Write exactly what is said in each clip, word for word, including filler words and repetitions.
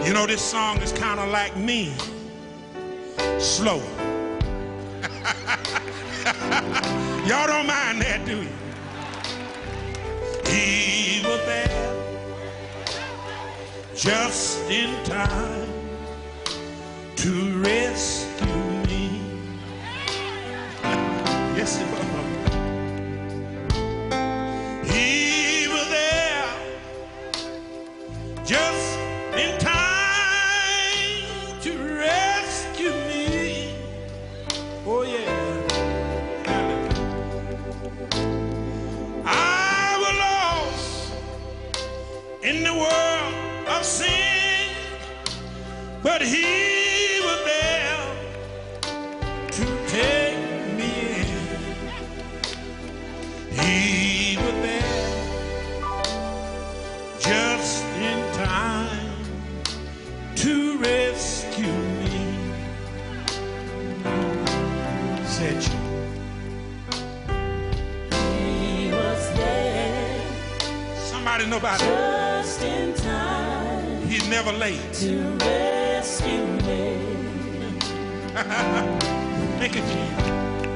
You know, this song is kind of like me, slow. Y'all don't mind that, do you? He was there just in time to rescue me. Yes, he was. He was there just in time to rescue me. Oh, yeah. I was lost in the world of sin, but he was there to take me in. He was there just in time to rescue me. Said you. He was there. Somebody know about it. Just in time. He's never late. To rescue me. Thank you, Jesus.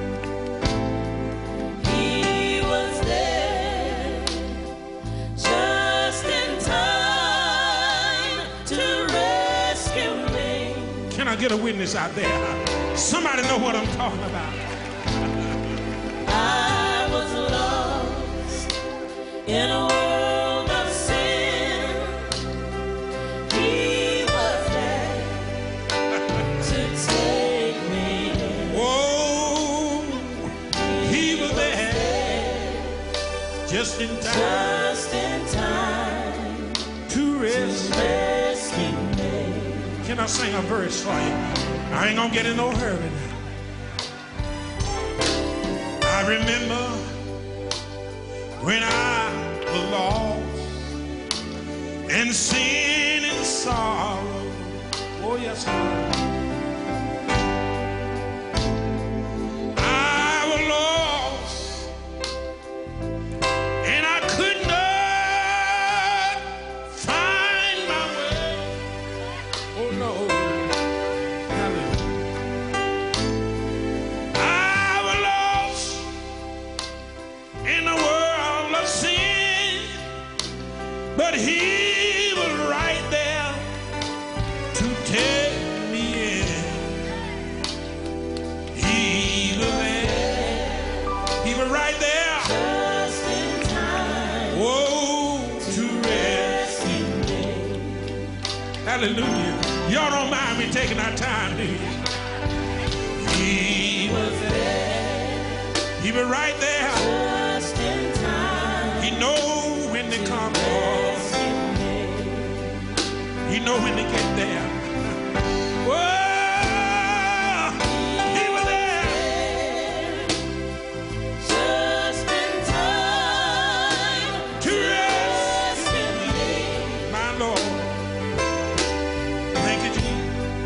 He was there. Just in time to rescue me. Can I get a witness out there? Somebody know what I'm talking about. I was lost in a world of sin. He was there to take me in. Oh, he was there just in time Just in time to rescue. rescue me. Can I sing a verse for you? I ain't gonna get in no hurry now. I remember when I was lost and sin and sorrow. Oh, yes, Lord. I was lost and I could not find my way. Oh, no. But he was right there to take me in. He was there. He was right there. Just in time. Whoa, to rescue me. Hallelujah. Y'all don't mind me taking our time, do you? He was there. He was right there. Just in time. He knows when to come on. You know when to get there. Whoa, he was there. Just in time To rescue me. my Lord. Thank you, Jesus.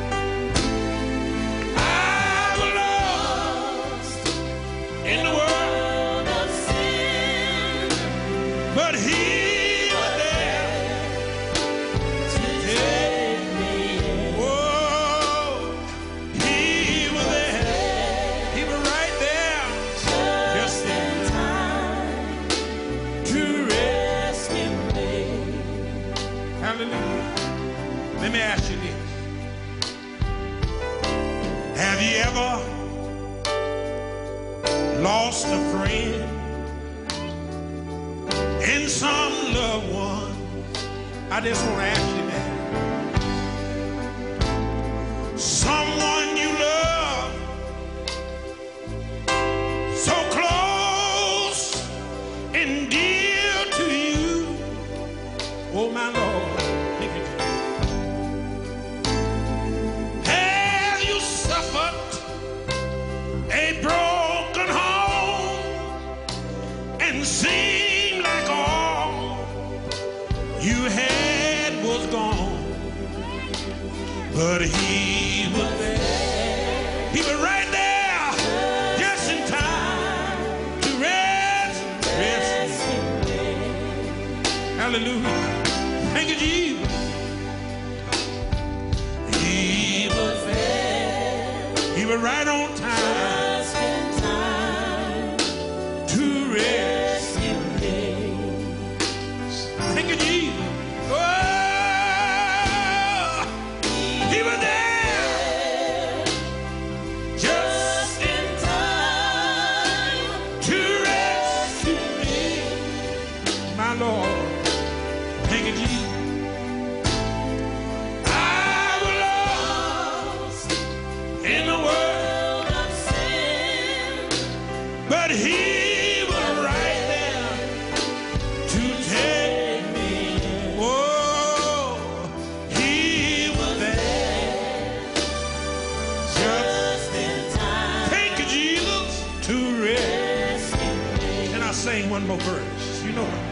I was lost in the world World of sin. but he was there. To take me in. Whoa, he was there. He was right there Just in time to rest. rescue me. Hallelujah. Let me ask you this. Have you ever lost a friend and some loved one? I just want to ask you that. Someone you love so close and dear to you. Oh, my Lord. Thank you, Jesus. Have you suffered a broken home and seemed like all you had was gone? But he was there. He was right there, just in time to rest, rest. Hallelujah. Thank you, Jesus. He was right on time just in time to rest. rescue me. Thank you, Jesus. Oh, he was there just Just in time to rescue rescue me. my Lord. Thank you, Jesus. I was lost in the world, World of sin, but he was right there to take me. Oh, he was there just. just in time Thank you, Jesus, to rest. rescue me. Can I sing one more verse? You know it.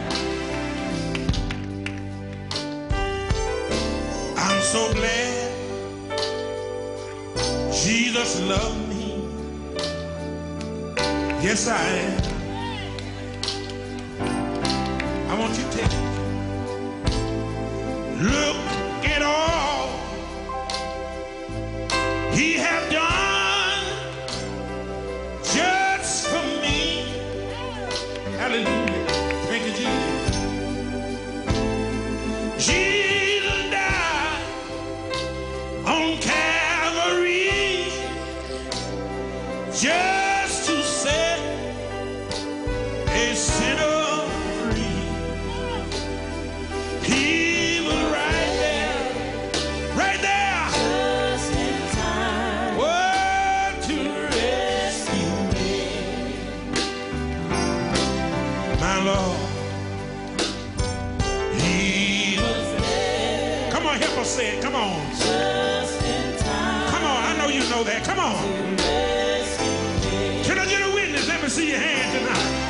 I'm so glad Jesus loved me. Yes, I am. I want you to take it. Look at all he have done just for me. Hallelujah. Thank you, Jesus. Jesus died on Calvary just to set a sinner free. He was right there, right there, Just in time oh, to rescue rescue me. my Lord. He was. Was there Come on, help us say it. Come on. just in time Come on. I know you know that. Come on. rescue me. Can I get a witness? Let me see your hand tonight.